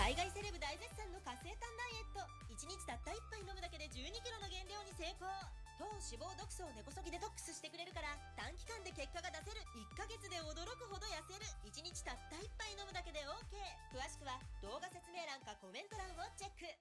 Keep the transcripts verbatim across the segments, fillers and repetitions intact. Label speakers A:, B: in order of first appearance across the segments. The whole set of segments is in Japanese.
A: 海外セレブ大絶賛の活性炭ダイエット。いちにちたったいっぱい飲むだけでじゅうにキロの減量に成功。糖脂肪毒素を根こそぎデトックスしてくれるから短期間で結果が出せる。いっかげつで驚くほど痩せる。いちにちたったいっぱい飲むだけで オーケー。 詳しくは動画説明欄かコメント欄をチェック。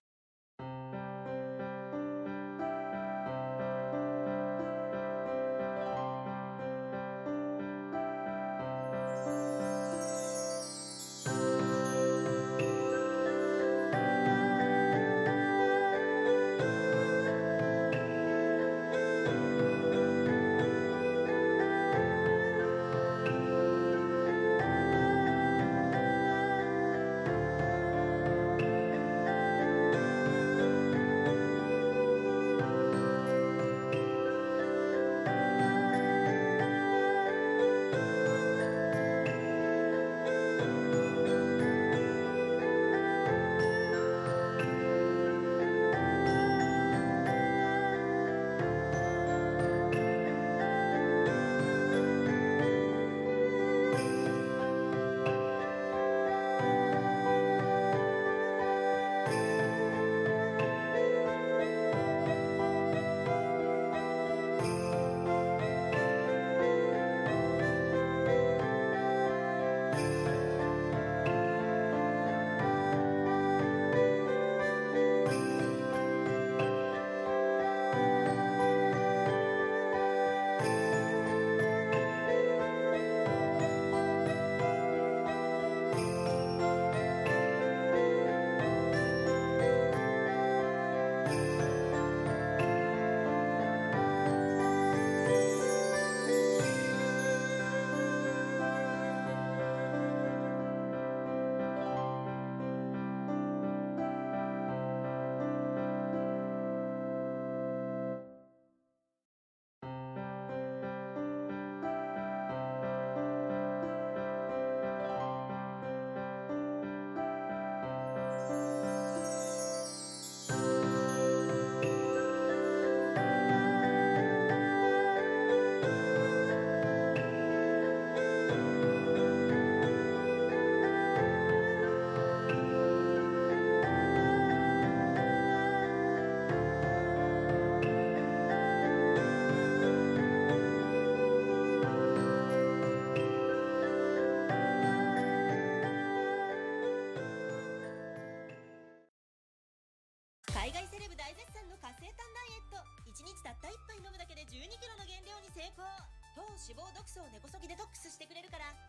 A: 海外セレブ大絶賛の活性炭ダイエット。いちにちたったいっぱい飲むだけでじゅうにキロの減量に成功。糖脂肪毒素を根こそぎデトックスしてくれるから